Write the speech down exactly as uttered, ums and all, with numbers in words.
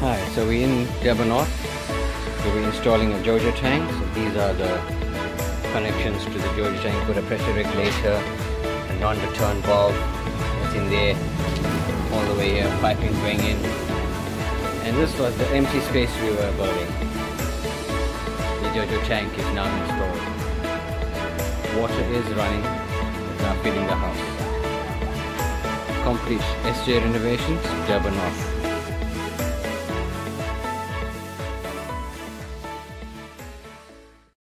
Hi, so we're in Durban North. So we're installing a Jojo tank. So these are the connections to the Jojo tank. Put a pressure regulator, a non-return valve that's in there, all the way here, piping going in. And this was the empty space we were building. The Jojo tank is now installed. Water is running, it's now filling the house. Complete S J renovations, Durban North.